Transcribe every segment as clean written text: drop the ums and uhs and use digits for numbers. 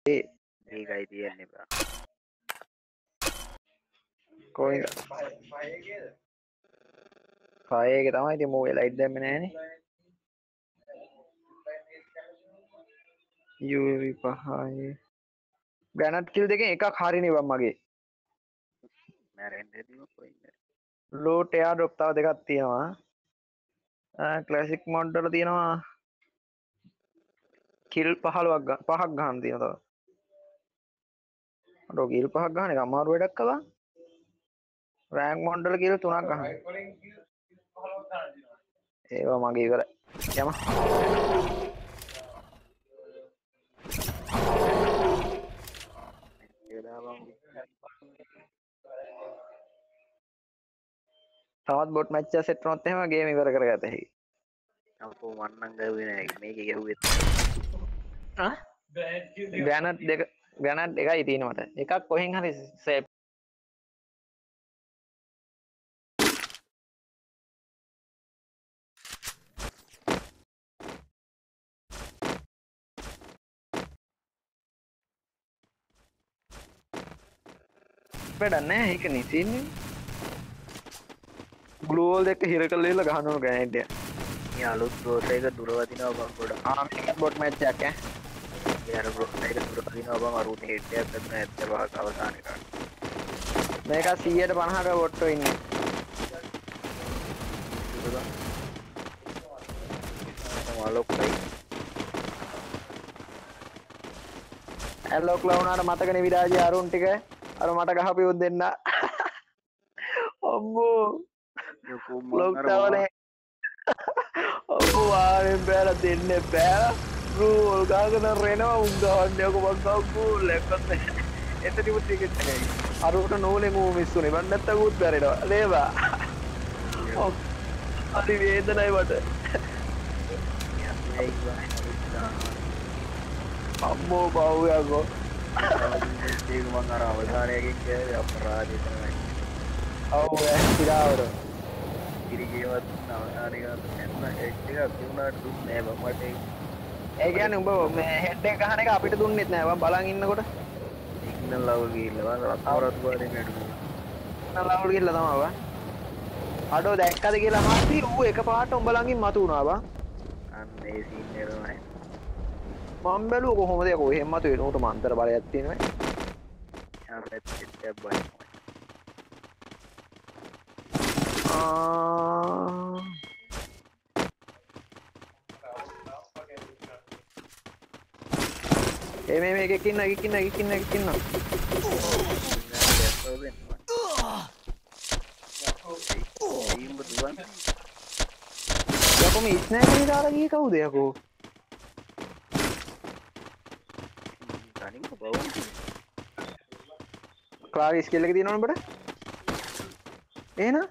ඒකයි තියෙන්නේ බා. කොයිද? ෆයර් එක තමයි ඉතින් මූවේ ලයිට් දැම්මේ නැහනේ. UAV 5යි. ග්‍රැනඩ් කිල් දෙකෙන් එකක් හරිනේ බං මගේ. මැරෙන්න දෙන්න කොයින්ද? ලෝට් එයාර් ඩ්‍රොප් තව දෙකක් තියෙනවා. ක්ලාසික් මොඩ් වල තියෙනවා කිල් 5ක් ගන්න තියෙනවා. අර කිල් 5ක් ගන්න එක අමාරු වැඩක් කළා. රෑන්ක් මොඩ් වල කිල් 3ක් ගන්න. ඒවා මගේ ඉවරයි. යම. තවත් බොට් මැච් එක සෙට් වුණොත් එහෙම ගේම් ඉවර කරගත හැකියි. අපෝ මන්නම් ගහුවේ නෑ මේකේ ගැහුවෙත්. ග්‍රැනඩ් එකයි තියෙන මට. එකක් කොහෙන් හරි සේව් වැඩක් නැහැ. ඒක නිසින්නේ. ග්ලෝවල් දෙක හිර කරලා ඉල ගහන ඕන ග්‍රැනඩ් එක. මේ අලුත් බෝට් එක දුර වදිනවා බං ගොඩක්. මේක බොට් මැච් එකක් ඈ. ඒ අර බෝට් එක දුර වදිනවා බං අරුත් හෙඩ් එකක් ගන්න 75ක අවසාන එකට. මේක 150ක බොට්ටෝ ඉන්නේ. ඇලොක් ලවුනාට මතකනේ විරාජි අරුන් ටික අර මට ගහපියුත් දෙන්න. අම්මෝ ලොක් තවනේ. අම්මෝ ආරෙන් බෑලා දෙන්නේ බෑලා. රූල් ගාගෙන රෙනවා උන් ගහන්නේ කොබක් ගෝල් එකත්. එතනිම ටිකට් එකයි. අරුට නෝලේ මූ මිස්සුනේ. මන් නැත්තම් උත් බැරෙනවා. නේවා. අති වේදනයි මට. අම්මෝ බව්යකෝ. ඒක මං අර අවසානයකින් කියන්නේ අපරාධය තමයි. ඔව් ඇස්තිරාවර. ඉරිගේවත් අවසානයක නැත්නම් හෙඩ් එකක් දුන්නාට දුන්නේ නෑ මම මට. ඒ කියන්නේ උඹ මේ හෙඩ් එක ගහන එක අපිට දුන්නෙත් නෑ. මම බලන් ඉන්නකොට සිග්නල් ලව් ගිහිල්ලා මම රත්තරත් වලින් නඩු. සිග්නල් ලව් ගිහිල්ලා තමයි බා. අඩෝ දැක්කද කියලා අහද්දි ඌ එකපාරට උඹ ළඟින් මතු වුණා බා. අන්න ඒ සීන් එක තමයි. මම බැලුවා කොහොමද යකෝ එහෙම මතු වෙන උට මන්තර බලයක් තියෙනවා. අපිට දෙයක් බලන්න. මේක ඉන්න. යකෝ මේ ස්නයිපර් දාලා ගියේ කවුද යකෝ? ගනින් බවුන්. ක්ලාර් ස්කිල් එක තියෙනවනේ උඹට? එහෙනම්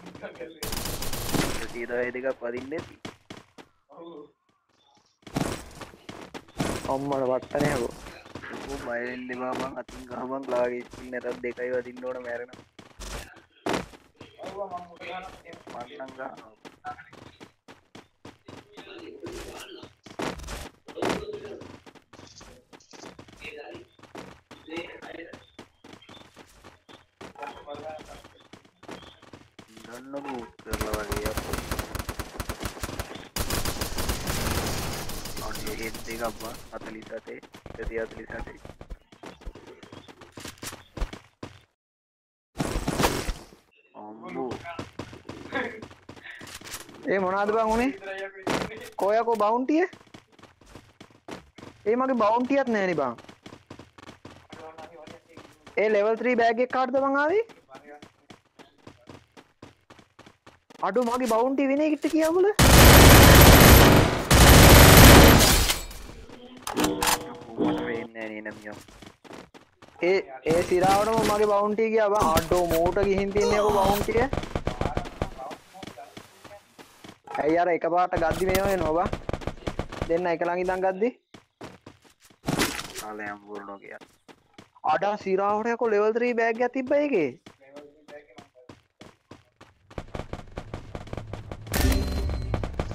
102ක් වදින්නේ නැති. අම්මල වට්ටනේ යකෝ. ඌ බයෙන් දෙපා මං අතින් ගහමන් ක්ලාගේ ස්කිල් නැතත් දෙකයි වදින්න ඕන මැරෙනවා. මන්නම් ගහනවා. ගන්නකො කරලා වගේ අපෝ. අනේ හෙඩ් එකක් බා 47 148. අම්මෝ ඒ මොනවද බං උනේ? කොයකෝ බවුන්ටිය? ඒ මගේ බවුන්ටියක් නෑනේ බං. ඒ ලෙවල් 3 බෑග් එක කාටද බං ආවේ? අඩෝ මගේ බවුන්ටි වෙන එකට කියාවල. ඒ සිරාවටම මගේ බවුන්ටි ගියා බං. අඩෝ මෝට ගිහින් තියන්නේ යකෝ බවුන්ටිය. ඇයි අර එකපාරට ගද්දි මේව වෙනවා බං. දෙන්න එක ළඟ ඉඳන් ගද්දි. කාලයන් වුණෝ ගියා. අඩා සිරාවට යකෝ ලෙවල් 3 බෑග් එකක් තිබ්බා ඒකේ.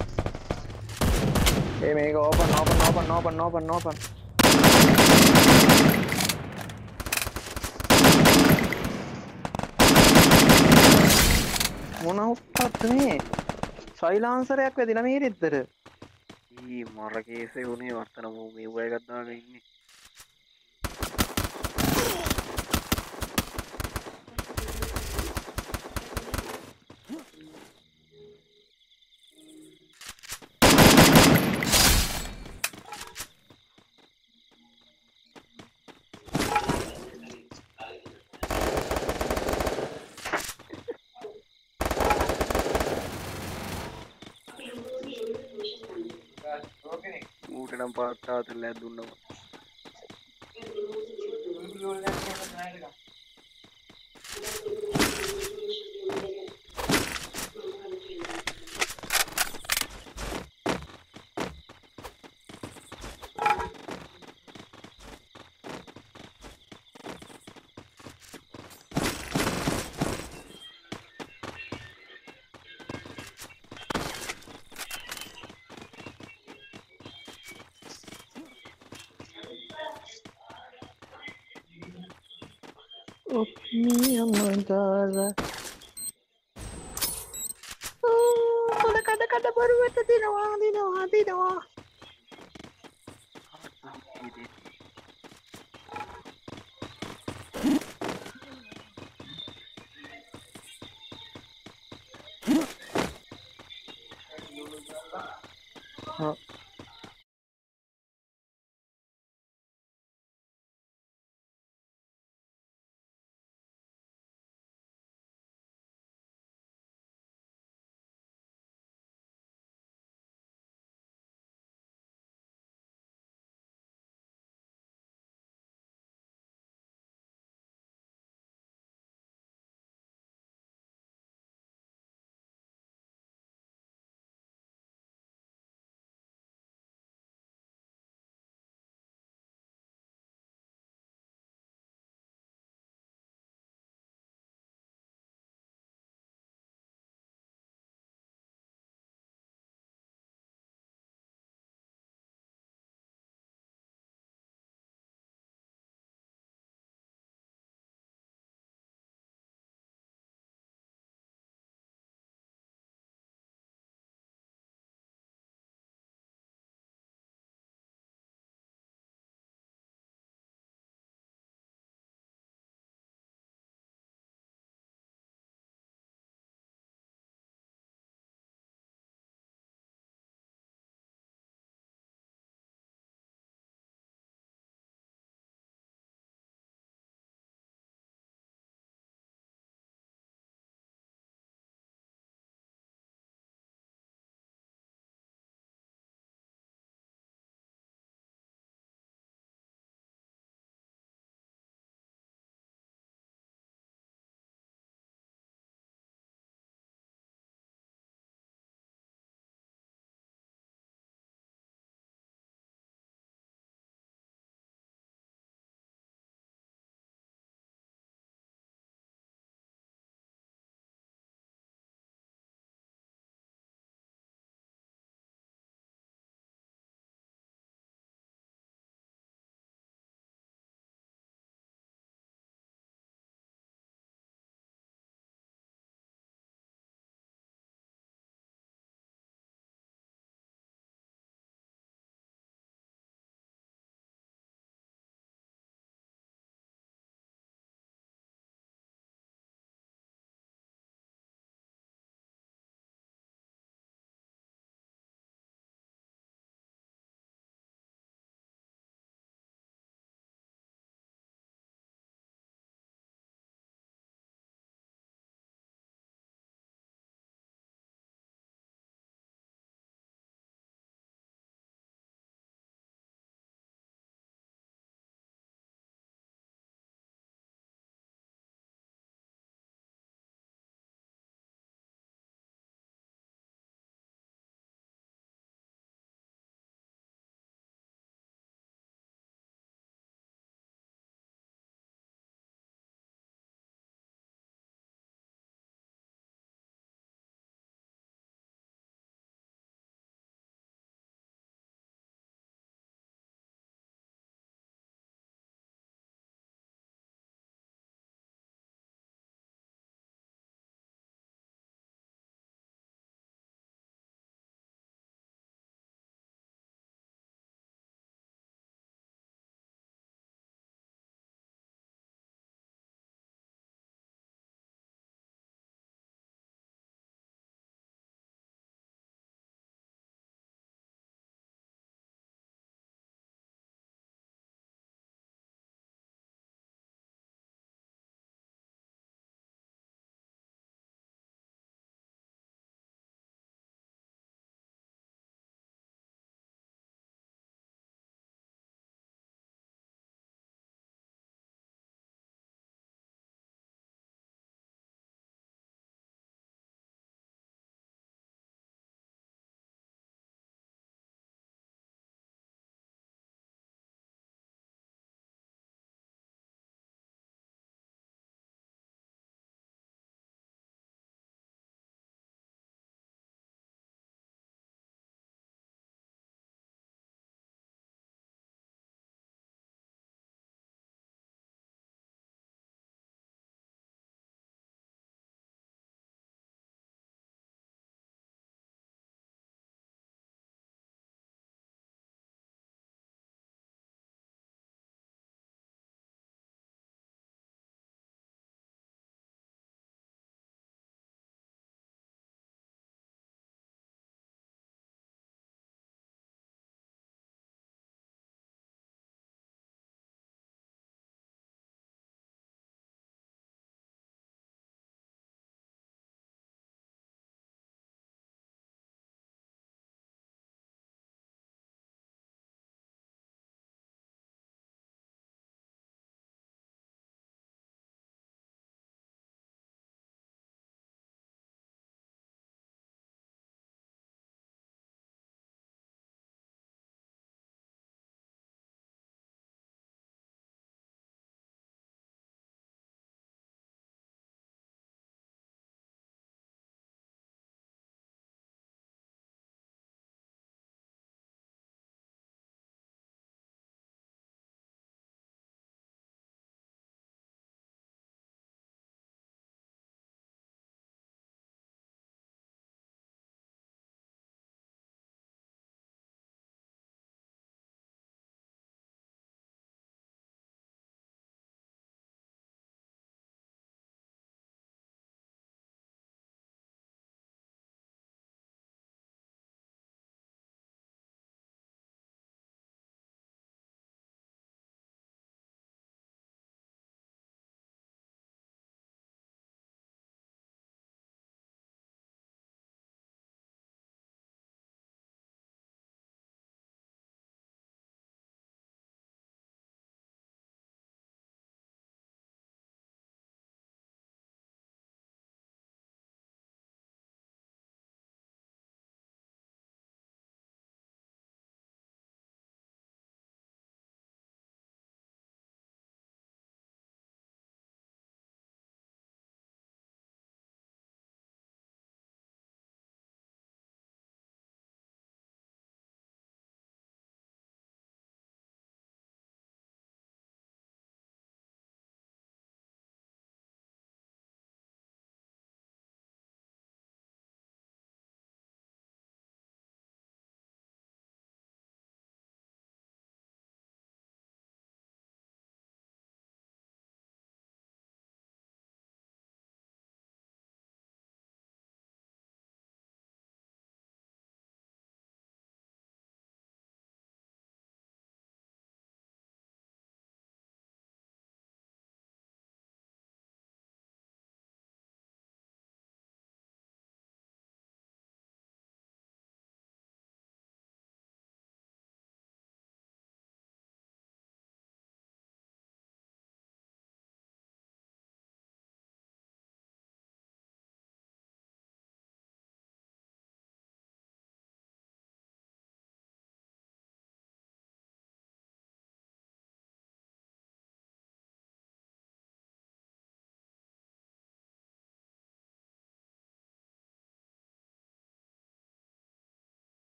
මේක open. මොන උත්තත් මේ සයිලාන්සරයක් වැදිලා මේ රෙද්දට ඊ මර කේසේ වුණේ වත්තන මූ මේ වය ගත්තාගෙන ඉන්නේ ඌට නම් පාත්තාවතල්ලයක් දුන්නවා කඩ බරුවට දෙනවා